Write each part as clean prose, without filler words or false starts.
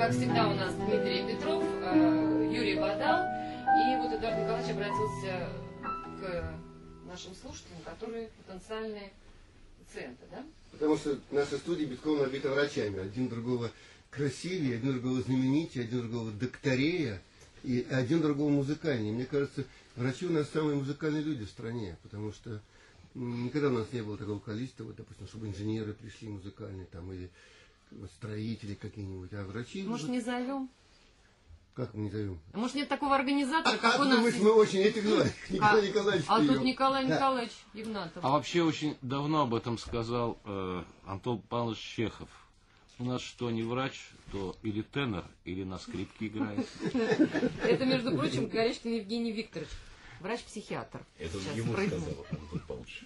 как всегда, у нас Дмитрий Петров, Юрий Бадал. И вот Эдуард Николаевич обратился к нашим слушателям, которые потенциальные пациенты, да? Потому что наша студия битком набита врачами. Один другого красивее, один другого знаменитее, один другого докторея, и один другого музыкальнее. Мне кажется, врачи у нас самые музыкальные люди в стране, потому что никогда у нас не было такого количества, вот, допустим, чтобы инженеры пришли музыкальные, там, или строители какие-нибудь, а врачи... Может, не зовем? Как мы не зовем? А может, нет такого организатора, как у нас? Мы очень этих звали. Николай Николаевич. А тут Николай Николаевич Игнатов. А вообще очень давно об этом сказал Антон Павлович Чехов. У нас что не врач, то или тенор, или на скрипке играет. Это, между прочим, Горячкин Евгений Викторович, врач-психиатр. Это ему сказал Антон Павлович.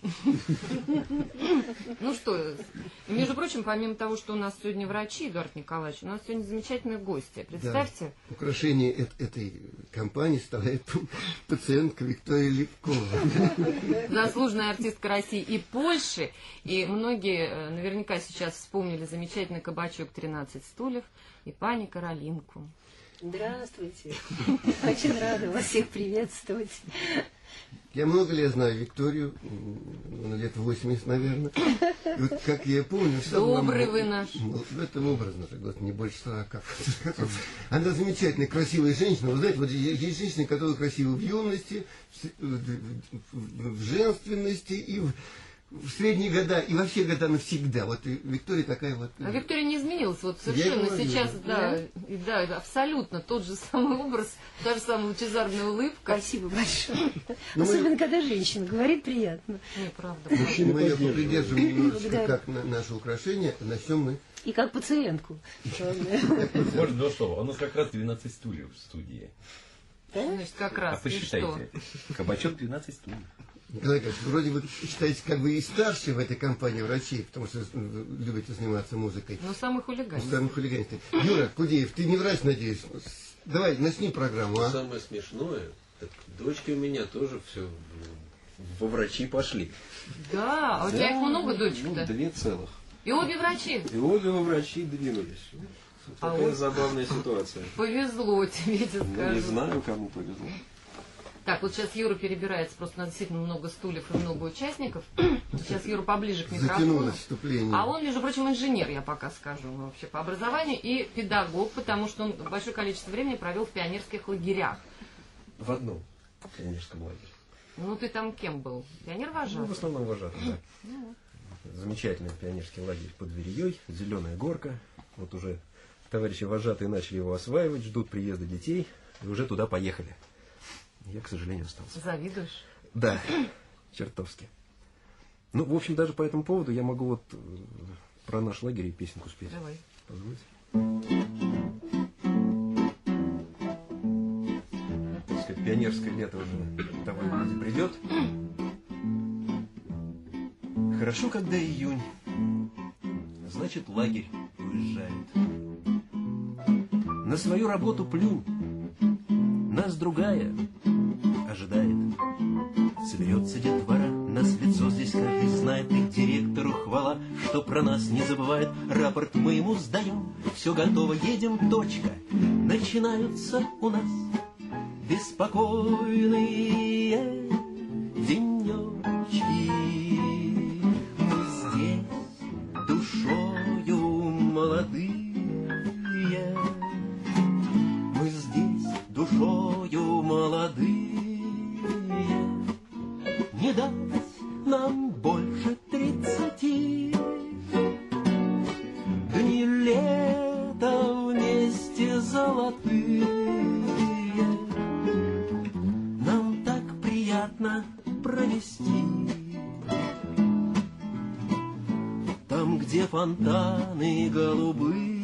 Ну что, между прочим, помимо того, что у нас сегодня врачи, Эдуард Николаевич, у нас сегодня замечательные гости. Представьте. Да. Украшение этой компании стала пациентка Виктория Левкова. Заслуженная артистка России и Польши. И многие наверняка сейчас вспомнили замечательный кабачок «13 стульев» и пани Каролинку. Здравствуйте. Очень рада вас всех приветствовать. Я много лет знаю Викторию, лет 80, наверное. И вот как я помню... Добрый вы наш. В этом образно, не больше 40. Она замечательная, красивая женщина. Вы знаете, вот есть женщины, которые красивы в юности, в женственности и в средние года, и во все года навсегда. Вот Виктория такая вот... А Виктория не изменилась, вот совершенно сейчас, да, абсолютно тот же самый образ, та же самая лучезарная улыбка. Спасибо большое. Особенно, когда женщина говорит, приятно. Не, правда. Мы ее придерживаем немножечко как наше украшение, начнем мы. И как пациентку. Можно два слова. У нас как раз 12 стульев в студии. Значит, как раз. А посчитайте. Кабачок 12 стульев. Николай Николаевич, вроде вы считаете, как бы и старше в этой компании врачей, потому что любите заниматься музыкой. Ну, самый хулиганистый. Самый хулиганистый. Юра Кудеев, ты не врач, надеюсь? Давай, начни программу, а? Самое смешное, так дочки у меня тоже все во врачи пошли. Да, а у тебя их много дочек-то? 2 целых. И обе врачи? И обе во врачи двинулись. Такая забавная ситуация. Повезло тебе, я скажу. Ну, не знаю, кому повезло. Так, вот сейчас Юра перебирается, просто у нас действительно много стульев и много участников. Сейчас Юра поближе к микрофону. Затянулось вступление. А он, между прочим, инженер, я пока скажу, вообще по образованию, и педагог, потому что он большое количество времени провел в пионерских лагерях. В одном пионерском лагере. Ну, ты там кем был? Пионер-вожатый? Ну, в основном вожатый, да. Замечательный пионерский лагерь под Вереей, зеленая горка. Вот уже товарищи вожатые начали его осваивать, ждут приезда детей, и уже туда поехали. Я, к сожалению, остался. Завидуешь? Да, чертовски. Ну, в общем, даже по этому поводу я могу вот про наш лагерь и песенку спеть. Давай. Позвольте. Так сказать, пионерское лето уже довольно придет. Хорошо, когда июнь. Значит, лагерь уезжает. На свою работу плюнь. Нас другая ожидает. Соберется детвора, нас лицо здесь каждый знает, и директору хвала, что про нас не забывает. Рапорт мы ему сдаем, все готово, едем, точка. Начинаются у нас беспокойные денечки. Мы здесь душою молодые, мы здесь душою молодые. Не дать нам больше 30. Дни лета вместе золотые. Нам так приятно провести. Там, где фонтаны голубые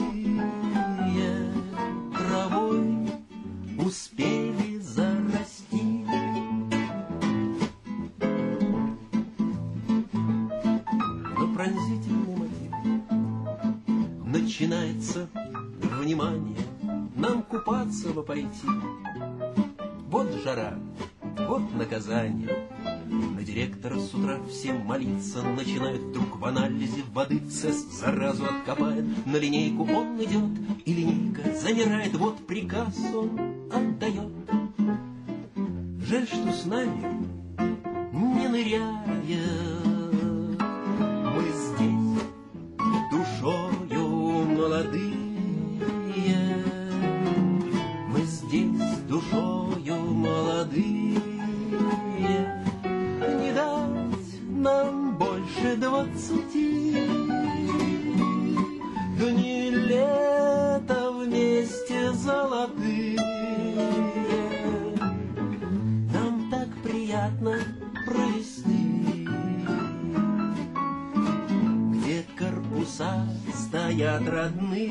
травой успели зарасти. Но пронзительный мотив начинается. Внимание, нам купаться бы пойти. Вот жара, вот наказание. На директора с утра все молиться начинают. Вдруг в анализе воды ЦЕС заразу откопает. На линейку он идет, и линейка замирает. Вот приказ он отдает. Жаль, что с нами не ныряет. Мы здесь душою молодые. Мы здесь душою молодые. Не дать нам больше 20. Дни лета вместе золотые. Нам так приятно провести, где корпуса стоят родные,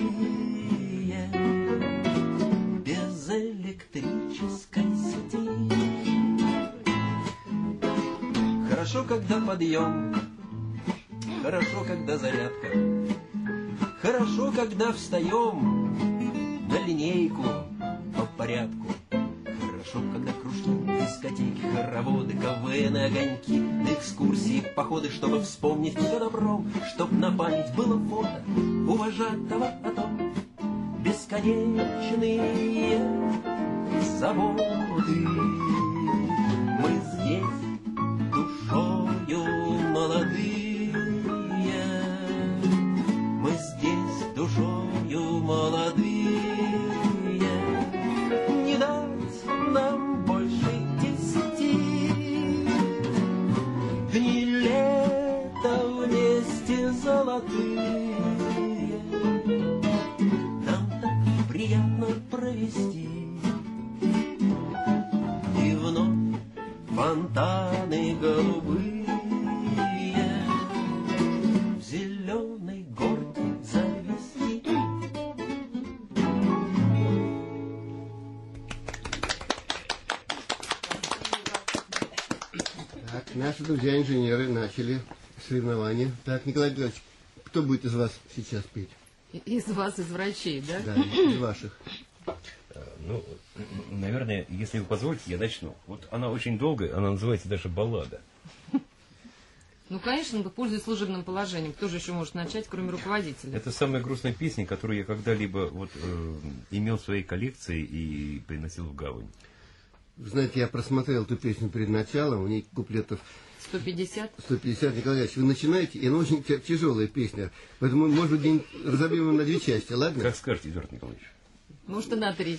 без электрической сети. Хорошо, когда подъем, хорошо, когда зарядка, хорошо, когда встаем на линейку по порядку. Хорошо, когда кружки, дискотеки, хороводы, КВН, огоньки, экскурсии, походы, чтобы вспомнить все добро, чтоб на память было фото уважатого о том. Бесконечные заботы. Мы здесь душою молодые. Мы здесь душою молодые. Не дать нам больше 10. Дни лета вместе золотые. Нам так приятно провести. И вновь фонтаны голубые в зеленой горке завести. Так, наши друзья-инженеры начали соревнования. Так, Николай Николаевич, кто будет из вас сейчас петь? Из вас, из врачей, да? Да, из ваших. Ну, наверное, если вы позволите, я начну. Вот она очень долгая, она называется даже «Баллада». Ну, конечно, пользуясь служебным положением. Кто же еще может начать, кроме руководителя? Это самая грустная песня, которую я когда-либо имел в своей коллекции и приносил в гавань. Вы знаете, я просмотрел эту песню перед началом, у нее куплетов 150? 150. Николай Ильич, вы начинаете, и она очень тяжелая песня. Поэтому, может быть, разобьем ее на 2 части, ладно? Как скажете, Эдуард Николаевич. Может, и на 3.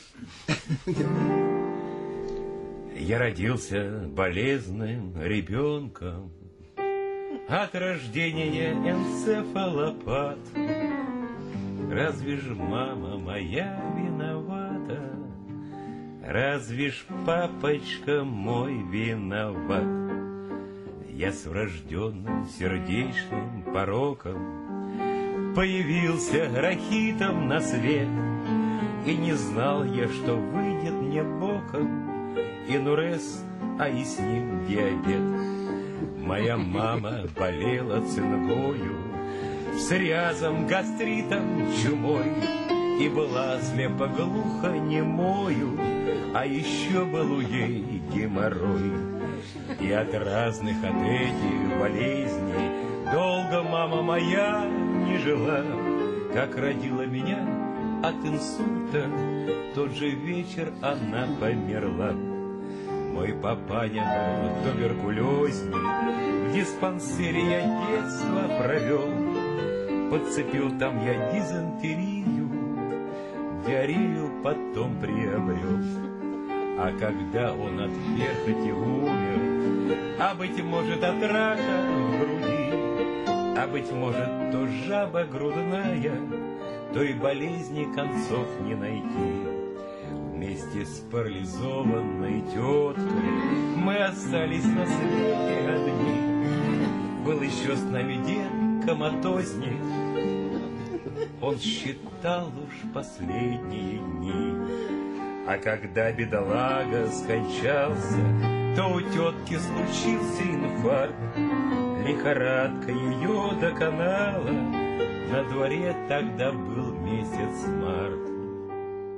Я родился болезным ребенком, от рождения энцефалопат. Разве ж мама моя виновата? Разве ж папочка мой виноват? Я с врожденным сердечным пороком появился рахитом на свет, и не знал я, что выйдет мне боком инурез, а и с ним диабет. Моя мама болела цингою, псориазом, гастритом, чумой, и была слепо-глухо немою, а еще был у ей геморрой. И от разных от этих болезней долго мама моя не жила. Как родила меня от инсульта, тот же вечер она померла. Мой папаня был туберкулезник, в диспансере я детство провел. Подцепил там я дизентерию, диарею потом приобрел. А когда он от перхоти умер, а быть может от рака в груди, а быть может то жаба грудная, той болезни концов не найти. Вместе с парализованной теткой мы остались на свете одни. Был еще с нами дед коматозник, он считал уж последние дни. А когда бедолага скончался, то у тетки случился инфаркт. Лихорадка ее доконала, на дворе тогда был месяц март.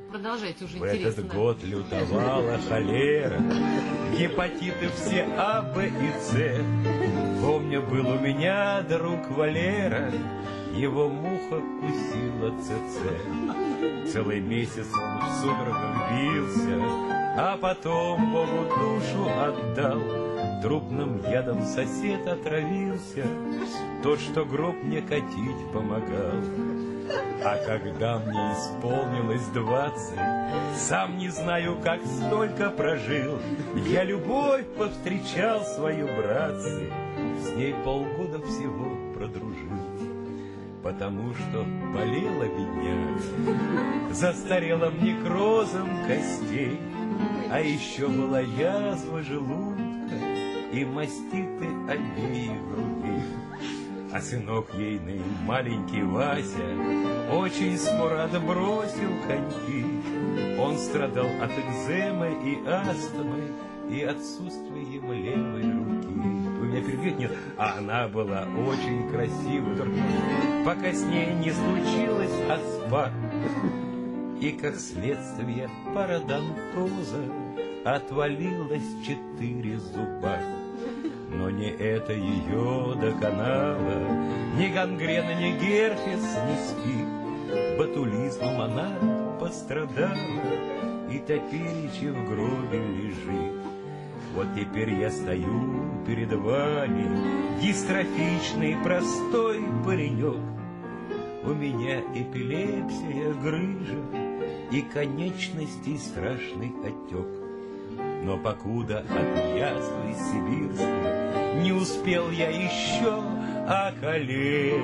продолжайте уже В интересно. этот год лютовала холера, гепатиты все А, Б и С. Помню, был у меня друг Валера, его муха кусила ЦЦ. Целый месяц он в судорогах бился, а потом Богу душу отдал. Трупным ядом сосед отравился, тот, что гроб мне катить помогал. А когда мне исполнилось 20, сам не знаю, как столько прожил. Я любовь повстречал свою, братцы, с ней полгода всего продружил. Потому что болела бедняга застарелым некрозом костей, а еще была язва желудка и маститы обеих грудей. А сынок ейный, маленький Вася, очень скоро отбросил коньки. Он страдал от экземы и астмы и отсутствием левой руки. Вы меня перебьете? Нет. А она была очень красивая, только пока с ней не случилось оспа. И как следствие пародонтоза отвалилось 4 зуба. Но не это ее доконало, ни гангрена, ни герпес, ни спид. Ботулизмом она пострадала и топеречи в гробе лежит. Вот теперь я стою перед вами, дистрофичный простой паренек. У меня эпилепсия, грыжа и конечностей страшный отек. Но покуда от язвы сибирской не успел я еще околеть.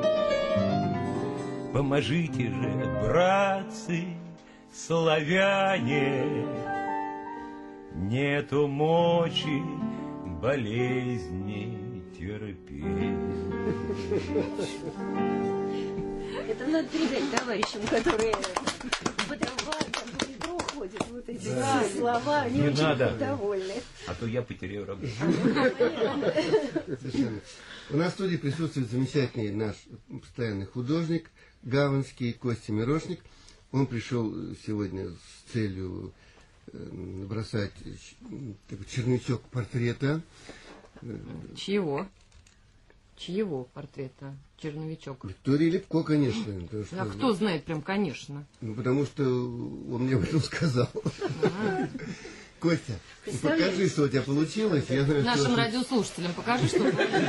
Поможите же, братцы, славяне, нету мочи болезни терпеть. Это надо передать товарищам, которые по трамваю, там по метро ходят, вот эти все слова, они Не очень надо. довольны. А то я потеряю работу. Совершенно. У нас в студии присутствует замечательный наш постоянный художник, гаванский Костя Мирошник. Он пришел сегодня с целью набросать такой черновичок портрета. Чьего? Чьего портрета? Черновичок. Виктория Лепко, конечно. потому что- А кто знает, прям, конечно. Ну, потому что он мне об этом сказал. Костя, покажи, что у тебя получилось. Я знаю, Нашим что... радиослушателям покажи, что...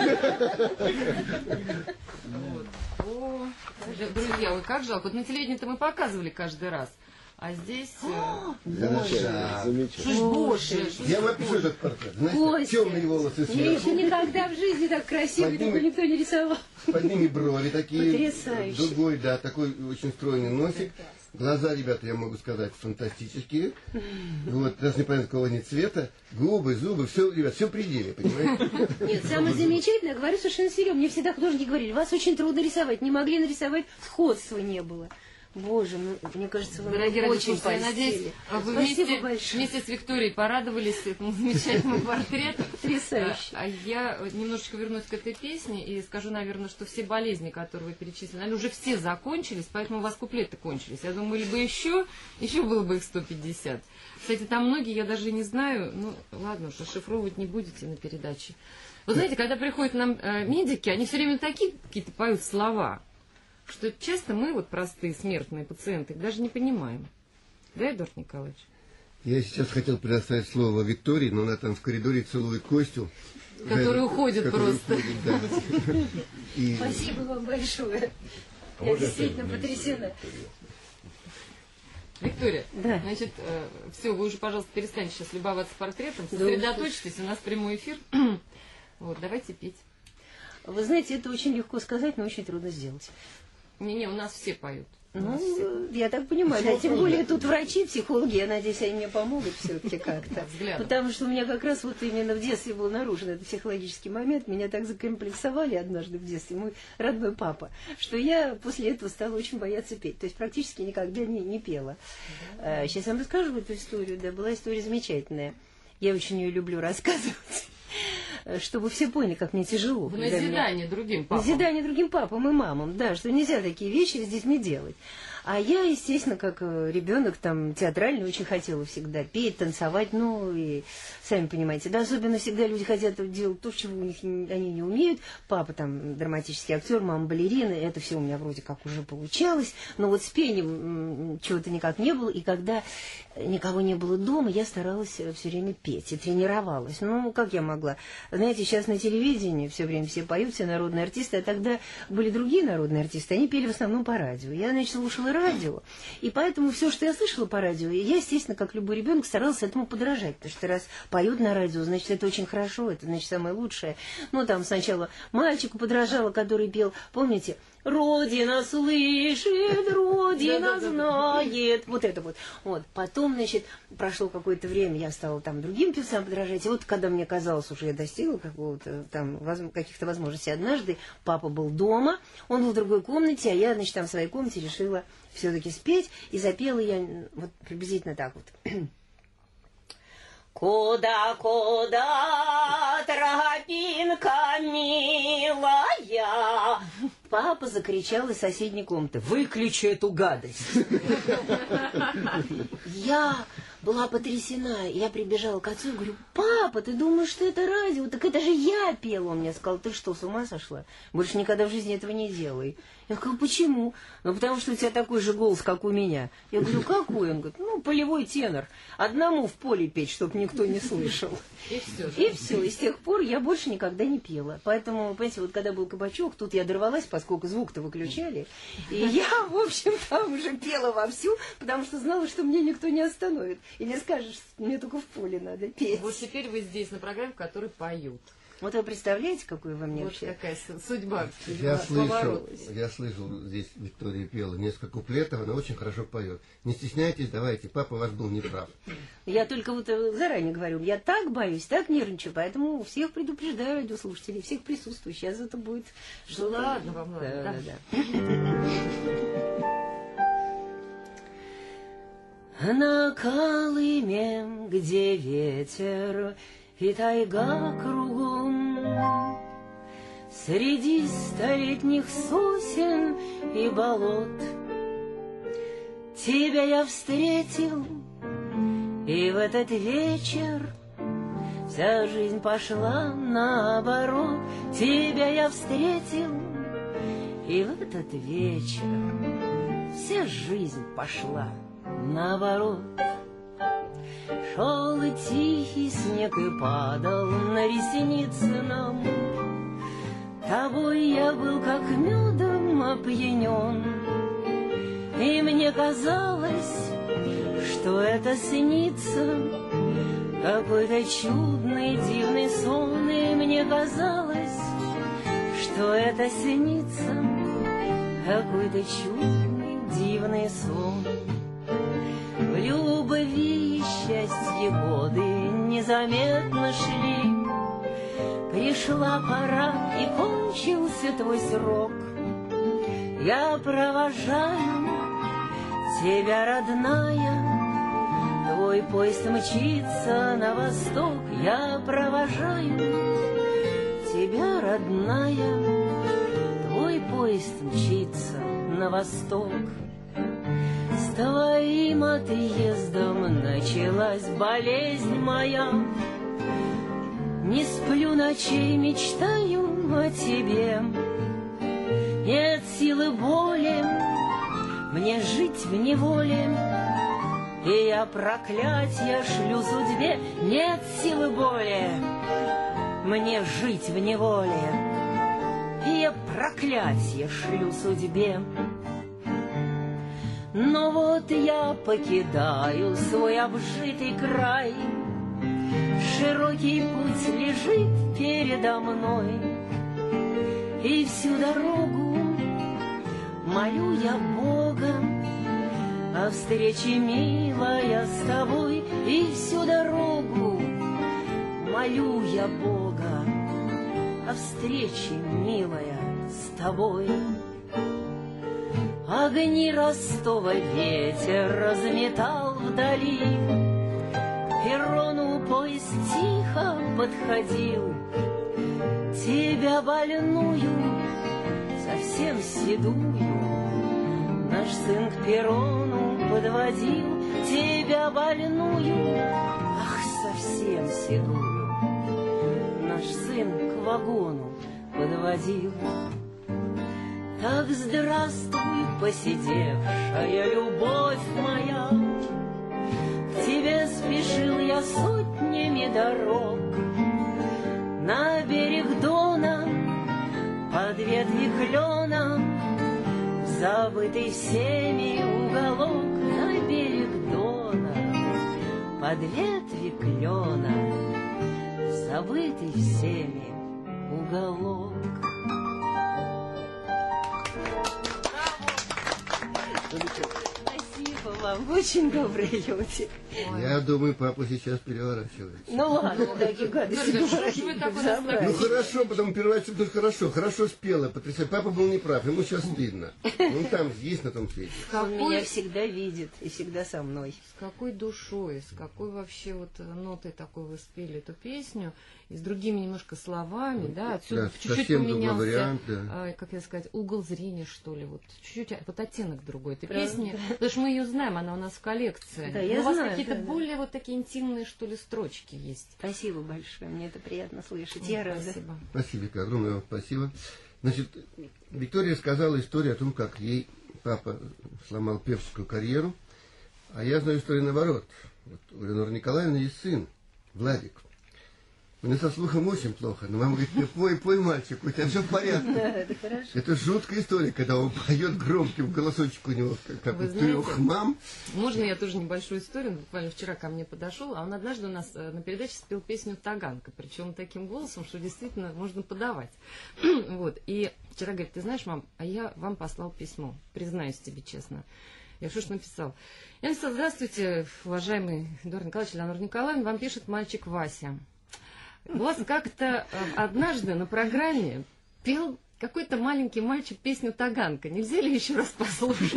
Вот. О, друзья, ой, как жалко. Вот на телевидении-то мы показывали каждый раз. А здесь... Замечательно. Что ж, боже, что ж Я вам опишу этот портрет. Знаете, Костя, темные волосы я еще сверху, никогда в жизни так красиво Поднимай. такой никто не рисовал. под ними брови такие. Потрясающе. Другой, да, такой очень стройный носик. Глаза, ребята, я могу сказать, фантастические. Вот, даже непонятно какого они цвета. Губы, зубы, все, ребят, все в пределе, понимаете? Нет, самое замечательное, говорю совершенно серьезно. Мне всегда художники говорили, вас очень трудно рисовать. Не могли нарисовать, сходства не было. Боже, ну, мне кажется, вы Дорогие очень радиослушатели, я надеюсь, польстили. вы Спасибо большое. вместе с Викторией порадовались этому замечательному портрету. Потрясающе. А я немножечко вернусь к этой песне и скажу, наверное, что все болезни, которые вы перечислили, они уже все закончились, поэтому у вас куплеты кончились. Я думаю, либо еще было бы их 150. Кстати, там многие, я даже не знаю, ну, ладно уж, расшифровывать не будете на передаче. Вы знаете, когда приходят нам медики, они все время такие какие-то поют слова, что часто мы, вот простые смертные пациенты, их даже не понимаем. Да, Эдуард Николаевич? Я сейчас хотел предоставить слово Виктории, но она там в коридоре целует Костю. Который уходит который просто. уходит, да. И Спасибо вам большое. Я действительно потрясена. Виктория, Да. значит, все, вы уже, пожалуйста, перестаньте сейчас любоваться портретом, Да, сосредоточьтесь, у нас прямой эфир. Вот, давайте петь. Вы знаете, это очень легко сказать, но очень трудно сделать. Не-не, у нас все поют. Ну, я так понимаю, да, тем более тут врачи, психологи, я надеюсь, они мне помогут все-таки как-то. Взглядом. Потому что у меня как раз вот именно в детстве был наружен этот психологический момент. Меня так закомплексовали однажды в детстве, мой родной папа, что я после этого стала очень бояться петь. То есть практически никогда не пела. Сейчас я вам расскажу эту историю. Да, была история замечательная. Я очень ее люблю рассказывать, чтобы все поняли, как мне тяжело. В назидание другим папам. Назидание другим папам и мамам, да, что нельзя такие вещи с детьми делать. А я, естественно, как ребенок там театральный, очень хотела всегда петь, танцевать, ну и сами понимаете, да, особенно всегда люди хотят делать то, чего у них они не умеют. Папа там драматический актер, мама балерина, это все у меня вроде как уже получалось, но вот с пением чего-то никак не было, и когда никого не было дома, я старалась все время петь и тренировалась. Ну, как я могла? Знаете, сейчас на телевидении все время все поют, все народные артисты, а тогда были другие народные артисты, они пели в основном по радио. Я, значит, слушала радио, и поэтому все, что я слышала по радио, я, естественно, как любой ребенок, старалась этому подражать, потому что раз поют на радио, значит, это очень хорошо, это, значит, самое лучшее. Ну, там сначала мальчику подражала, который пел, помните, «Родина слышит, Родина знает». Вот это вот. Вот. Потом, значит, прошло какое-то время, я стала там другим певцам подражать. И вот когда мне казалось, уже я достигла какого-то там каких-то возможностей, однажды папа был дома, он был в другой комнате, а я, значит, там в своей комнате решила все-таки спеть. И запела я вот приблизительно так вот. Куда, тропинка милая? Папа закричал из соседней комнаты: выключи эту гадость. Я была потрясена. Я прибежала к отцу и говорю: папа, ты думаешь, что это радио? Так это же я пела. Он мне сказал: ты что, с ума сошла? Больше никогда в жизни этого не делай. Я сказала: почему? Ну, потому что у тебя такой же голос, как у меня. Я говорю: какой? Он говорит: ну, полевой тенор. Одному в поле петь, чтобы никто не слышал. И все. И все. И с тех пор я больше никогда не пела. Поэтому, понимаете, вот когда был кабачок, тут я дорвалась, поскольку звук-то выключали. И я, в общем, там уже пела вовсю, потому что знала, что мне никто не остановит. И не скажешь, мне только в поле надо петь. Вот теперь вы здесь, на программе, в которой поют. Вот вы представляете, какую вы мне Вот вообще... какая судьба. Я слышал, здесь Виктория пела несколько куплетов, она очень хорошо поет. Не стесняйтесь, давайте, папа ваш был неправ. Я только вот заранее говорю, я так боюсь, так нервничаю, поэтому всех предупреждаю, радиослушателей, всех присутствующих. Сейчас это будет... Что ладно вам, ладно. Да. На Колыме, где ветер и тайга кругом, среди столетних сосен и болот, тебя я встретил, и в этот вечер вся жизнь пошла наоборот. Тебя я встретил, и в этот вечер вся жизнь пошла наоборот. Шел и тихий снег и падал на ресницы нам. Тобой я был как медом опьянен, и мне казалось, что это снится какой-то чудный дивный сон. И мне казалось, что это снится какой-то чудный дивный сон. В любви и счастье годы незаметно шли. Пришла пора и кончился твой срок. Я провожаю тебя, родная, твой поезд мчится на восток. Я провожаю тебя, родная, твой поезд мчится на восток. С твоим отъездом началась болезнь моя. Не сплю ночей, мечтаю о тебе. Нет силы боли мне жить в неволе, и я проклятья шлю судьбе. Нет силы боли мне жить в неволе, и я проклятья шлю судьбе. Но вот я покидаю свой обжитый край. Широкий путь лежит передо мной, и всю дорогу молю я Бога о встрече, милая, с тобой. И всю дорогу молю я Бога о встрече, милая, с тобой. Огни Ростова ветер разметал вдали, к перрону поезд тихо подходил. Тебя больную, совсем седую, на Наш сын к перрону подводил тебя больную, ах, совсем седую. Наш сын к вагону подводил. Так здравствуй, посидевшая любовь моя, к тебе спешил я сотнями дорог. На берег Дона, под ветви клена, забытый всеми уголок. На берег Дона, под ветви клена, забытый всеми уголок. Спасибо вам, вы очень добрые люди. Я думаю, папа сейчас переворачивается. Ну ладно, такие гадости говорите. Ну хорошо, потом переворачивается, ну хорошо, хорошо спела, потрясающе. Папа был неправ, ему сейчас стыдно. Он там есть на том свете. Он меня всегда видит и всегда со мной. С какой душой, с какой вообще вот нотой такой вы спели эту песню, и с другими немножко словами, да, отсюда Да, чуть-чуть совсем другой поменялся, вариант, да. как я сказать, угол зрения, что ли, вот чуть-чуть, вот оттенок другой этой Да, песни, да. потому что мы ее знаем, она у нас в коллекции. Да, Но я у вас знаю, какие-то да, да. более вот такие интимные, что ли, строчки есть. Спасибо большое, мне это приятно слышать. Я рада. Спасибо. Спасибо, Вика, огромное вам спасибо. Значит, Виктория сказала историю о том, как ей папа сломал певческую карьеру, а я знаю историю наоборот. Вот у Леноры Николаевны есть сын, Владик. У него со слухом очень плохо, но мама говорит, ты пой, пой, мальчик, у тебя все в порядке. Да, это хорошо. Это жуткая история, когда он поет громким голосочек у него, как Вы у знаете, 3 мам. Можно я тоже небольшую историю? Буквально вчера ко мне подошел, а он однажды у нас на передаче спел песню «Таганка», причем таким голосом, что действительно можно подавать. Вот. И вчера говорит, ты знаешь, мам, а я вам послал письмо, признаюсь тебе честно. Я что ж написал? Я написал, здравствуйте, уважаемый Эдуард Николаевич, Леонора Николаевна, вам пишет мальчик Вася. У вас как-то однажды на программе пел какой-то маленький мальчик песню «Таганка». Нельзя ли еще раз послушать?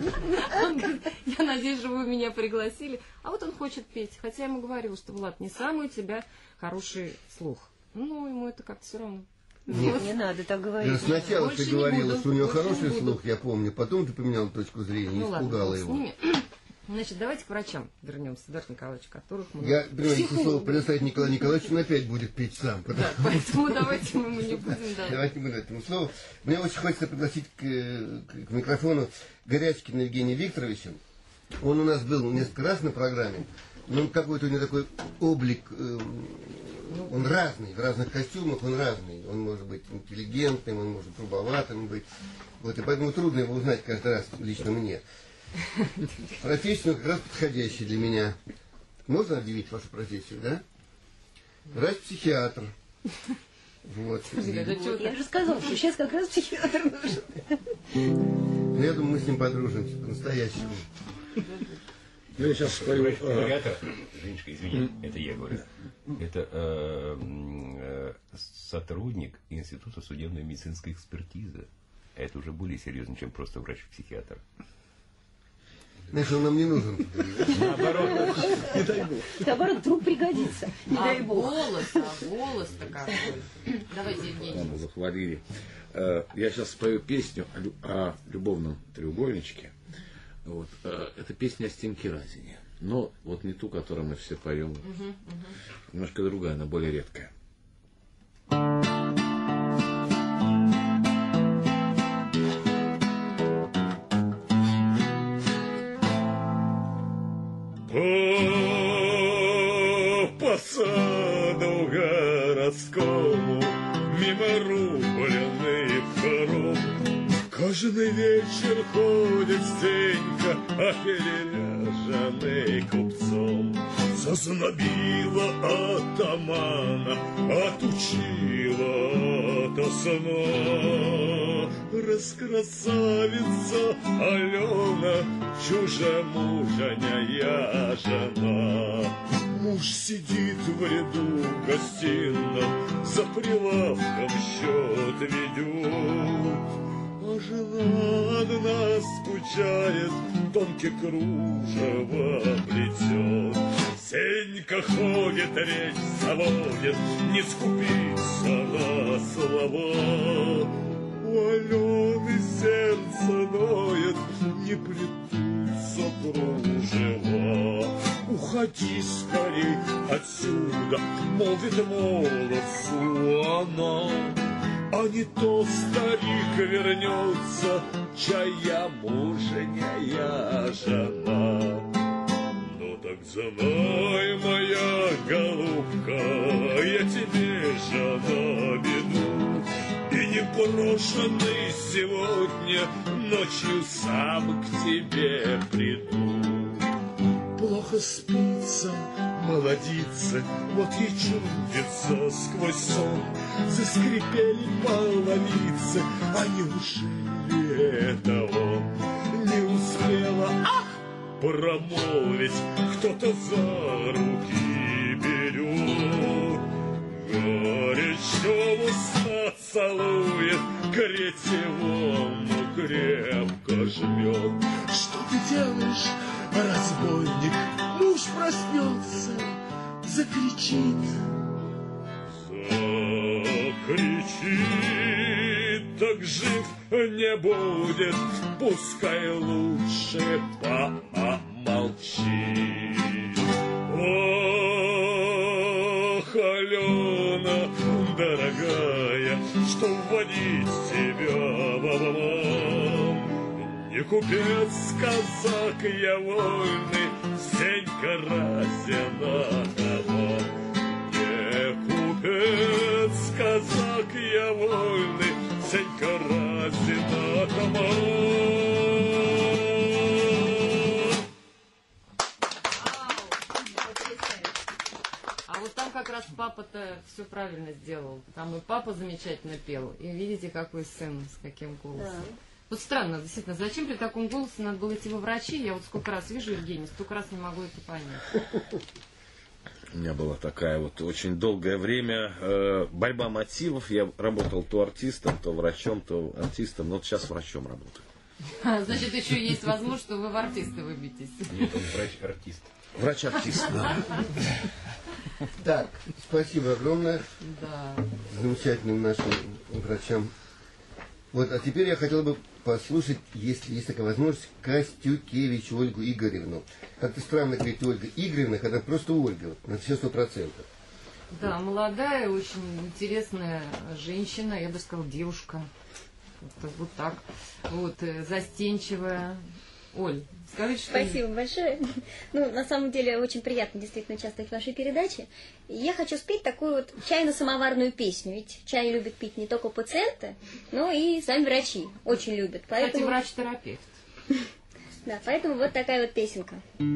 Он говорит, я надеюсь, что вы меня пригласили. А вот он хочет петь. Хотя я ему говорила, что, Влад, не самый у тебя хороший слух. Ну, ему это как-то все равно. Нет, не надо так говорить. Сначала Больше ты не говорила, буду, что у него больше не хороший буду. слух, я помню. Потом ты поменяла точку зрения, Ну ладно, испугала бог с его. ними. Значит, давайте к врачам вернемся, Эдуард Николаевич, которых мы... Я, понимаете, слово предоставить Николаю Николаевичу, он опять будет петь сам. Да, поэтому давайте мы не будем... Да. Давайте не будем этому слову. Мне очень хочется пригласить к микрофону Горячкина Евгения Викторовича. Он у нас был несколько раз на программе. Но какой-то у него такой облик, он разный, в разных костюмах он разный. Он может быть интеллигентным, он может грубоватым быть. Вот, и поэтому трудно его узнать каждый раз, лично мне. Профессия как раз подходящая для меня. Можно объявить вашу профессию, да? Врач-психиатр. Вот. Я же сказала, что сейчас как раз психиатр нужен. Ну, я думаю, мы с ним подружимся по-настоящему. Ну, я сейчас спою. Ребята, Женечка, извини, это я говорю. Это сотрудник Института судебной медицинской экспертизы. Это уже более серьезно, чем просто врач-психиатр. Знаешь, он нам не нужен. Наоборот, вдруг пригодится. Не дай бог. голос-то какой. Давайте, Евгений. Ладно, захвалили. Я сейчас спою песню о любовном треугольничке. Вот. Это песня о Стеньке Разине. Но вот не ту, которую мы все поем. Немножко другая, она более редкая. По саду городскому мимо рубленных хоров каждый вечер ходит Стенька, переряженный купцом. Зазнобила атамана, отучила ото сна. Раскрасавица Алена, чужемужняя жена. Муж сидит в ряду гостином, за прилавком счет ведет. А жена одна скучает, тонкий кружево плетет. Сенька ходит, речь заводит, не скупится на слова. У Алены сердце ноет, не придутся кружева. Уходи скорей отсюда, молвит молодцу она. А не то старик вернется, чая мужняя жена. Ну так знай, моя голубка, я тебе жена веду. И не брошенный сегодня ночью сам к тебе приду. Плохо спится молодице, вот ей чудится сквозь сон. Заскрипели половицы, а неужели это он? Не успела, промолвить, кто-то за руки берет. Горячо в уста целует, кретевом крепко жмет. Что ты делаешь, разбойник? Муж проснется, закричит. Закричит, так жив не будет, пускай лучше помолчит. Ох, Алена, дорогая, что вводить тебя в обман. Не купец, казак я вольный, Сенька Разина кабан. Не купец, казак я вольный, Сенька Разина кабан. А вот там как раз папа-то все правильно сделал. Там и папа замечательно пел. И видите, какой сын, с каким голосом. Да. Вот странно, действительно, зачем при таком голосе надо было идти во врачи? Я вот сколько раз вижу Евгения, столько раз не могу это понять. У меня была такая вот очень долгое время борьба мотивов. Я работал то артистом, то врачом, то артистом. Но вот сейчас врачом работаю. Значит, еще есть возможность, что вы в артисты выбьетесь. Нет, он врач-артист. Врач-артист, да. Так, спасибо огромное. Да. Замечательным нашим врачам. Вот, а теперь я хотел бы послушать, если есть такая возможность, Костюкевич Ольгу Игоревну. Как-то странно говорить Ольга Игоревна, когда просто Ольга, вот, на все 100%. Да, молодая, очень интересная женщина, я бы сказала, девушка. Вот так. Вот, застенчивая. Оль, скажите, что... Спасибо большое. Ну, на самом деле, очень приятно действительно участвовать в вашей передаче. И я хочу спеть такую вот чайно-самоварную песню. Ведь чай любят пить не только пациенты, но и сами врачи очень любят. Поэтому... Кстати, врач-терапевт. Да, поэтому вот такая вот песенка.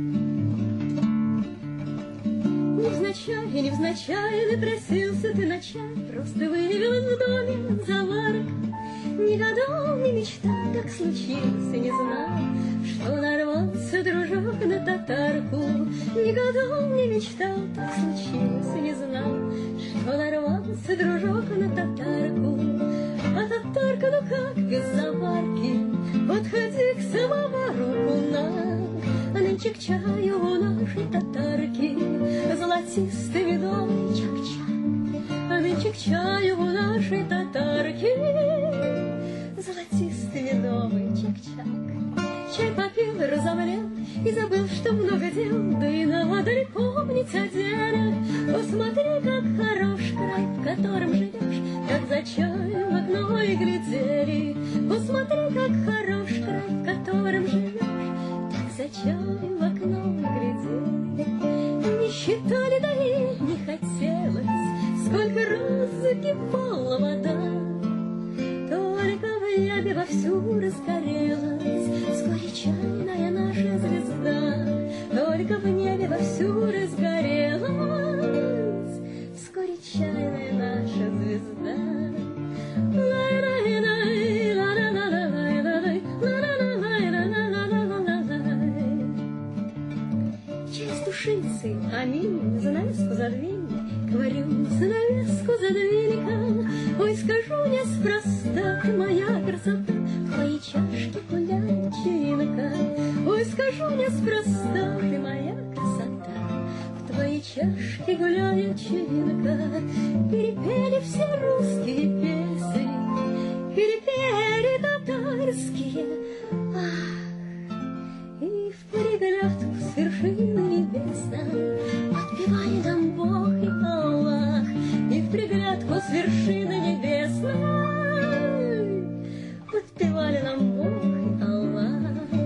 Невзначай, невзначай, напросился ты на чай, просто вывел в доме заварок. Не гадал, не мечтал, как случилось, и не знал, что нарвался дружок на татарку. Не гадал, не мечтал, так случилось, и не знал, что нарвался дружок на татарку. А татарка, ну как без заварки, подходи к самовару кунак. А нынче к чаю у нашей татарки золотистый медовый чак-чак. А нынче к чаю у нашей татарки золотистый медовый чак-чак. Чай попил, разомлел и забыл, что много дел, да и надо ли помнить о делах. Посмотри, как хорош край, в котором живешь, как за чаем в окно и глядели. Посмотри, как хорош край, в котором живешь, как за чаем в окно глядели. Не считали, да и не хотелось, сколько раз закипала вода. Только в небе вовсю разгорелась вскоре чайная наша звезда. Только в небе вовсю разгорелась вскоре чайная наша звезда. Чай с тушицей, аминь, занавеску задвинь. Говорю, занавеску задвинь-ка. Ой, скажу неспроста, ты моя красота, в твоей чашке гуляет чаинка. Ой, скажу неспроста, ты моя красота, в твоей чашке гуляет чаинка. Перепели все русские песни, перепели татарские. Ах, и в приглядку с вершины небесной подпевали нам Бог и Аллах, и в приглядку с вершины небесной подпевали нам Бог и Аллах.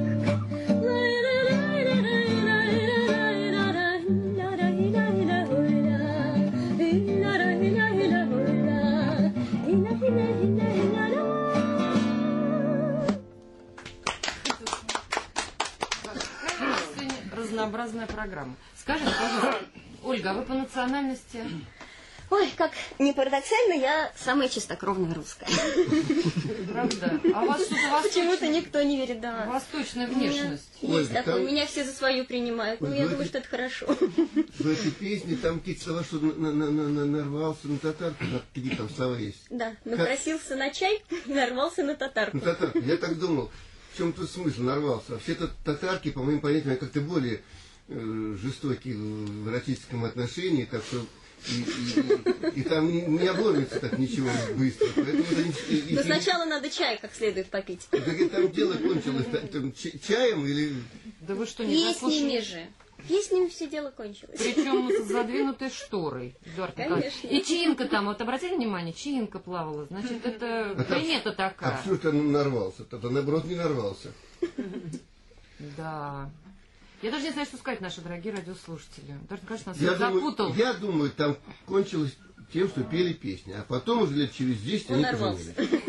Разнообразная программа. Скажите, пожалуйста, Ольга, а вы по национальности? Ой, как не парадоксально, я самая чистокровная русская. Правда? А у вас что-то почему-то никто не верит, да. Восточная внешность. Есть такое, меня все за свою принимают. Ну, я думаю, что это хорошо. В этой песне там какие-то слова, что нарвался на татарку, какие там слова есть. Да, напросился на чай и нарвался на татарку. На татарку. Я так думал, в чем тут смысл нарвался? Вообще-то татарки, по моим понятиям, как-то более жестокие в эротическом отношении, так что и там не обломится так ничего быстро. Но сначала надо чай как следует попить. Так там дело кончилось чаем или... Да вы что, не Песнями же. Песнями все дело кончилось. Причем с задвинутой шторой. Конечно. И чаинка там, вот обратили внимание, чаинка плавала. Значит, это примета такая. А почему ты нарвался? Тогда наоборот не нарвался. Да. Я даже не знаю, что сказать, наши дорогие радиослушатели. Даже, кажется, нас запутал. Я думаю, там кончилось тем, что пели песни. А потом уже лет через 10 они позвонили.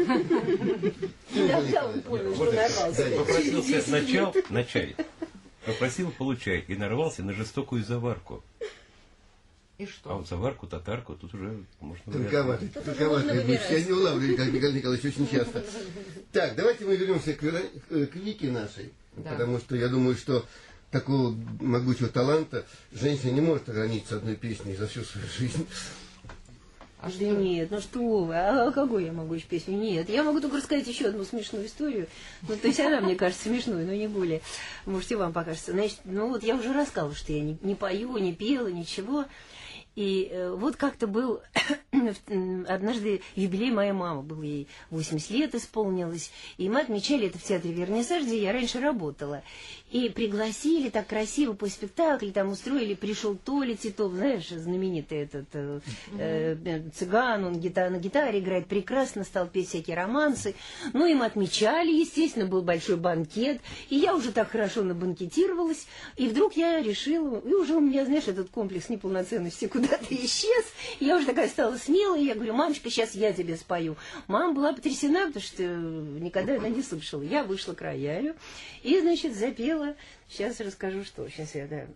Тогда он понял, что нарвался. Попросился на чай. Попросил получай и нарвался на жестокую заварку. И что? А вот заварку, татарку, тут уже можно... Тонковатый. Я не улавливаю, как Михаил Николаевич, очень часто. Так, давайте мы вернемся к Вике нашей. Да. Потому что я думаю, что такого могучего таланта женщина не может ограничиться одной песней за всю свою жизнь. Да нет, ну что вы, а какую я могу еще песню? Нет, я могу только рассказать еще одну смешную историю. Ну, то есть она, мне кажется, смешной, но не более. Может, и вам покажется. Значит, ну вот я уже рассказывала, что я не пою, не пела, ничего. И вот как-то был однажды юбилей моей мамы, было ей 80 лет исполнилось, и мы отмечали это в театре «Вернисаж», где я раньше работала. И пригласили так красиво по спектаклю, там устроили, пришел Толя Титов, знаешь, знаменитый этот цыган, он на гитаре играет прекрасно, стал петь всякие романсы. Ну, и мы отмечали, естественно, был большой банкет, и я уже так хорошо набанкетировалась, и вдруг я решила, и уже у меня, знаешь, этот комплекс неполноценности куда-то исчез, я уже такая стала смелой, я говорю: мамочка, сейчас я тебе спою. Мама была потрясена, потому что никогда она не слышала. Я вышла к роялю и, значит, запела. Сейчас расскажу, что. Сейчас я, да.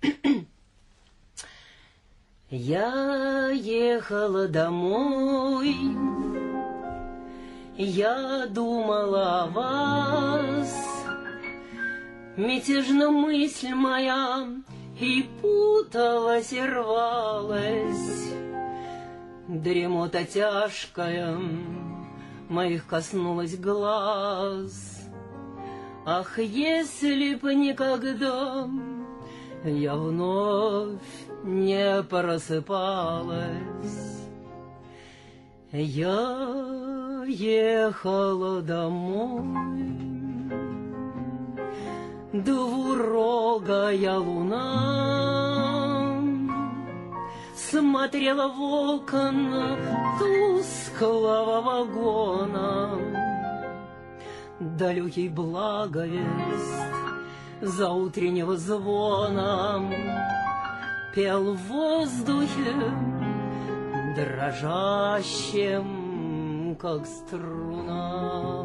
Я ехала домой, я думала о вас, мятежна мысль моя и путалась и рвалась. Дремота тяжкая моих коснулась глаз. Ах, если б никогда я вновь не просыпалась. Я ехала домой. Двурогая луна смотрела в окна тусклого вагона. Далекий благовест за утреннего звона пел в воздухе дрожащим, как струна.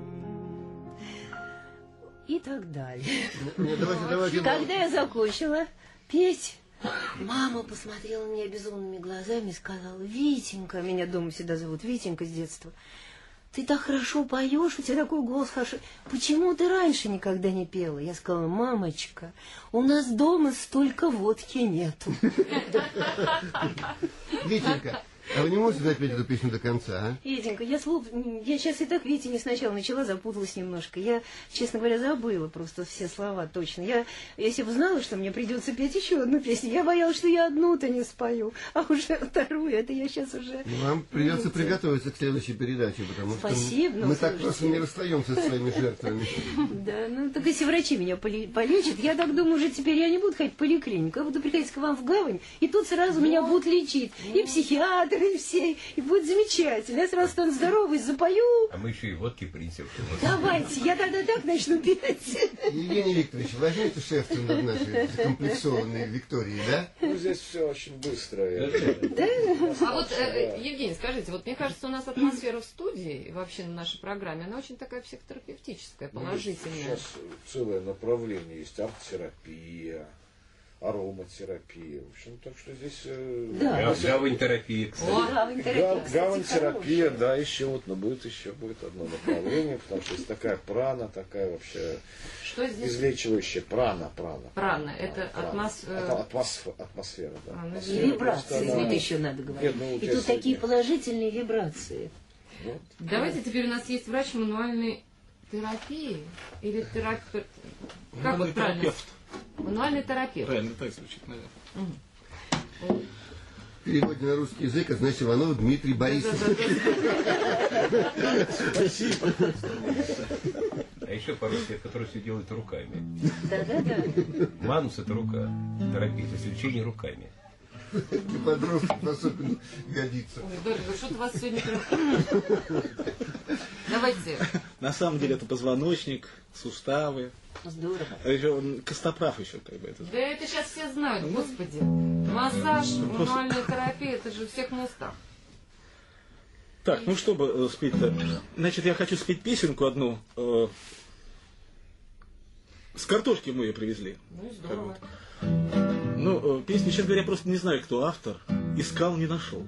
И так далее. Давайте. Когда я закончила петь, мама посмотрела на меня безумными глазами и сказала: Витенька, меня дома всегда зовут Витенька с детства, ты так хорошо поешь, у тебя такой голос хороший, почему ты раньше никогда не пела? Я сказала: мамочка, у нас дома столько водки нету. Витенька, А вы не можете запеть эту песню до конца, а? Еденька, я сейчас и так, видите, не сначала начала, запуталась немножко. Я, честно говоря, забыла просто все слова точно. Если бы знала, что мне придется петь еще одну песню, я боялась, что я одну-то не спою, а уже вторую, это я сейчас уже... Вам придется приготовиться к следующей передаче, потому что Спасибо, мы так просто не расстаемся со своими жертвами. Да, ну так если врачи меня полечат, я так думаю, уже теперь я не буду ходить в поликлинику, я буду приходить к вам в гавань, и тут сразу меня будут лечить. И психиатры, и все, и будет замечательно. Я сразу стану здоровой, запою. А мы еще и водки принесем. Давайте, я тогда так начну петь. Евгений Викторович, возьмите шефство над нашей закомплексованной Викторией, да? Ну, здесь все очень быстро. Да? А вот, Евгений, скажите, вот мне кажется, у нас атмосфера в студии, вообще на нашей программе, она очень такая психотерапевтическая, положительная. Сейчас целое направление есть, арт-терапия, ароматерапия. В общем, так что здесь... Гавань-терапия, кстати. Гавань-терапия, да, еще вот, но будет одно направление, потому что есть такая прана, такая вообще излечивающая прана. Прана, это атмосфера, да. И вибрации еще надо говорить. И тут такие положительные вибрации. Давайте теперь у нас есть врач мануальной терапии или терапевт. Как вот правильно? Мануальный терапевт. Правильно, так звучит, наверное. В переводе на русский язык, это значит Иванов Дмитрий Борисович. Спасибо. А еще по-русски, который все делает руками. Да. Манус — это рука. Терапия — это лечение руками. Для подростков особенно годится. Ой, дорогой, что-то вас сегодня прям... Давайте. На самом деле это позвоночник, суставы. Здорово. Костоправ еще как бы это. Да это сейчас все знают, господи. Массаж, мануальная терапия, это же у всех на устах. Так, ну чтобы спеть-то. Значит, я хочу спеть песенку одну. С картошки мы ее привезли. Ну, здорово. Ну, песня, честно говоря, я просто не знаю, кто автор. Искал, не нашел.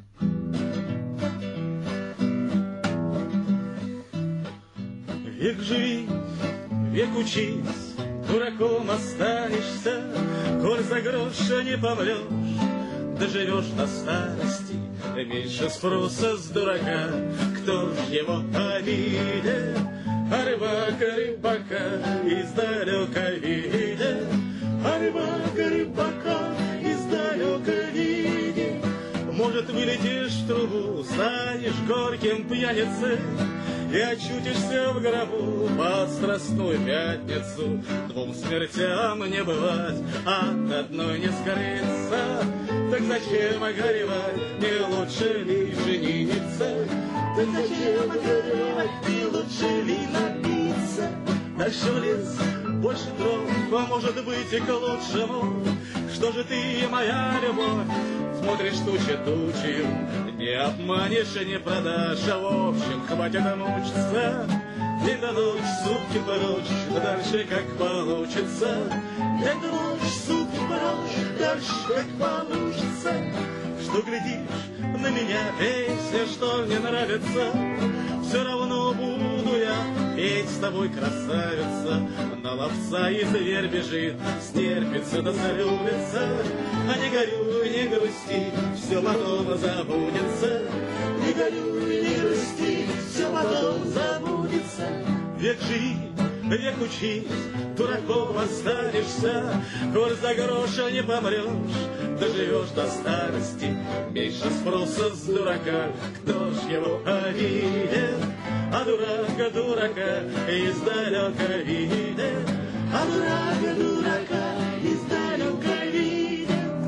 Век живи, век учись, дураком останешься, коль за гроша не помрешь, доживешь до старости, меньше спроса с дурака, кто ж его обидит, а рыбака издалека видит, а рыбака издалека видит. Может, вылетишь в трубу, станешь горьким пьяницей и очутишься в гробу под Страстную Пятницу. Двум смертям не бывать, от одной не скрыться. Так зачем горевать, не лучше ли жениться? Так зачем горевать, не лучше ли напиться? Дальше в лес, больше дров, а может быть и к лучшему. Что же ты, моя любовь, смотришь тучью, не обманешь и не продашь, а в общем хватит мучиться. День до ночь, сутки прочь, дальше как получится. День до ночь, сутки прочь, дальше как получится. Что глядишь на меня, песня, что мне нравится, все равно буду я петь с тобой, красавица. На ловца и зверь бежит, стерпится да залюбится. А не горюй, не грусти, все потом забудется. Не горюй, не грусти, все потом забудется. Век живи, век учись, дураком останешься, коль за гроша не помрешь, доживешь до старости, меньше спроса с дурака, кто ж его обидит, а дурака издалека видит, а дурака издалека видит.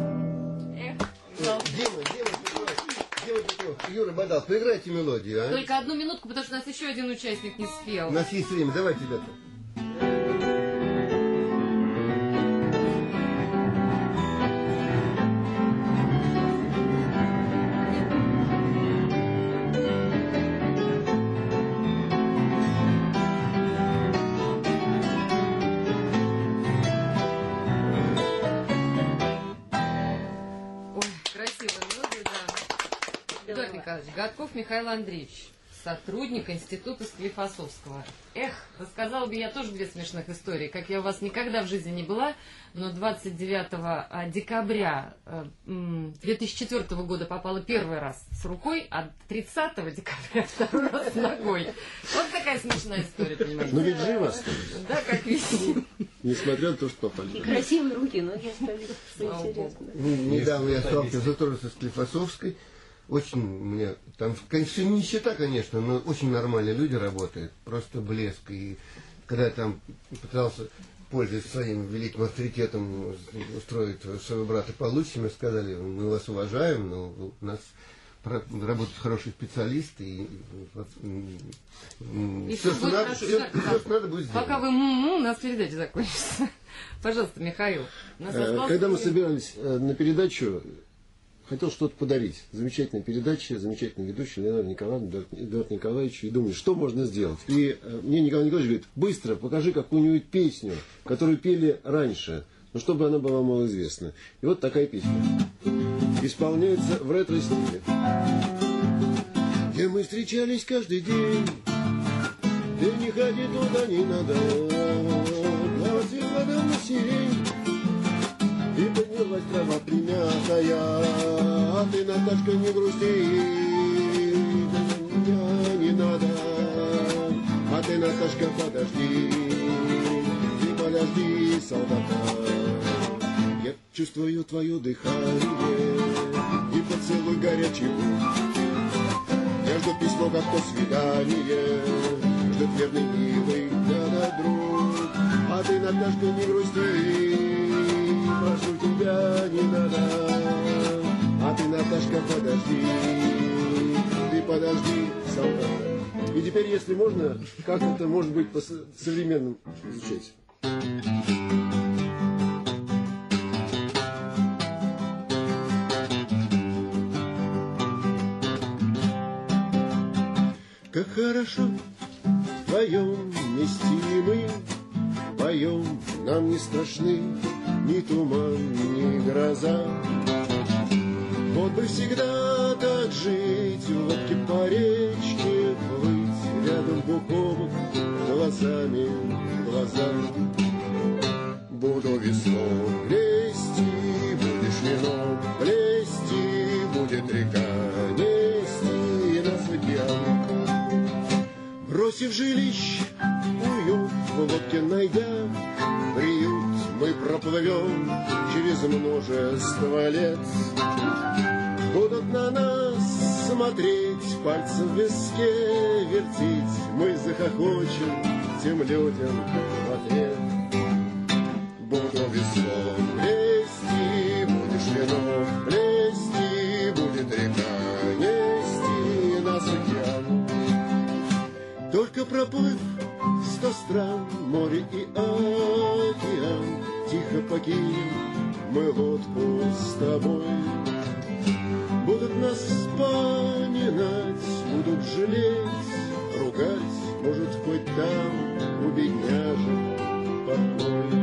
Юра Бадал, поиграйте мелодию, а? Только одну минутку, потому что у нас еще один участник не спел. У нас есть время, давайте, ребята. Ой, красивая мелодия, да. Эдуард Николаевич, Годков Михаил Андреевич. сотрудник Института Склифосовского. Эх, рассказала бы я тоже две смешных истории, как я у вас никогда в жизни не была, но 29 декабря 2004 года попала первый раз с рукой, а 30 декабря второй раз с ногой. Вот такая смешная история, понимаете? Но ведь живо остались. Да, как висит. Несмотря на то, что попали. И красивые руки, ноги остались, что интересно. Недавно я сталкивался тоже со Склифосовской. Очень мне там, конечно, нищета, конечно, но очень нормальные люди работают, просто блеск. И когда я там пытался, пользуясь своим великим авторитетом, устроить своего брата получше, мне сказали, мы вас уважаем, но у нас работают хорошие специалисты, и все, что надо будет сделать. Пока вы у нас передача закончится. Пожалуйста, Михаил. Когда мы собирались на передачу, хотел что-то подарить. Замечательная передача, замечательный ведущий Леонид Николаевич, Эдуард Николаевич. И думаю, что можно сделать. И мне Николай Николаевич говорит, быстро покажи какую-нибудь песню, которую пели раньше, но чтобы она была малоизвестна. И вот такая песня. Исполняется в ретро-стиле. Где мы встречались каждый день, ты не ходи туда, не надо. Плавать вода на сирень. И поднялась трава примятая, а ты, Наташка, не грусти, меня не надо. А ты, Наташка, подожди, и подожди, солдата. Я чувствую твое дыхание и поцелуй горячий. Я жду письмо, как то свидание, ждет верный милый друг. А ты, Наташка, не грусти, прошу тебя, не надо. А ты, Наташка, подожди, ты подожди, солдат. И теперь, если можно, как это может быть по-современному звучать? Как хорошо вдвоем вместе мы поем, нам не страшны ни туман, ни гроза. Вот бы всегда так жить, в лодке по речке плыть, рядом бок о бок, глазами в глаза. Буду веслом плести, будешь вином плести, будет река нести нас в океан. Бросив жилище, уют в лодке найдя, приют мы проплывем через множество лет. Будут на нас смотреть, пальцем в виске вертеть, мы захохочем тем людям в ответ. Буду веслом плести, будешь вином плести, будет река нести нас в океан. Только проплыв 100 стран, море и океан, тихо покинем мы лодку с тобой. Будут нас вспоминать, будут жалеть, ругать, может, хоть там у бедняжек покой.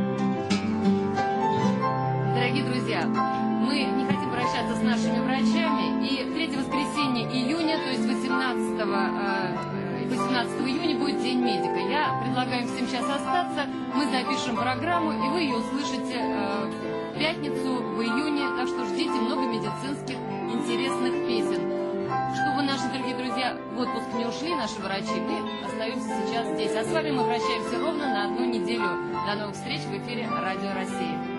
Дорогие друзья, мы не хотим прощаться с нашими врачами, и в третье воскресенье июня, то есть 18 июня будет День медика. Я предлагаю всем сейчас остаться, мы запишем программу, и вы ее услышите в пятницу, в июне, так что ждите много медицинских интересных песен. Чтобы наши дорогие друзья в отпуск не ушли, наши врачи, мы остаемся сейчас здесь. А с вами мы прощаемся ровно на 1 неделю. До новых встреч в эфире Радио России.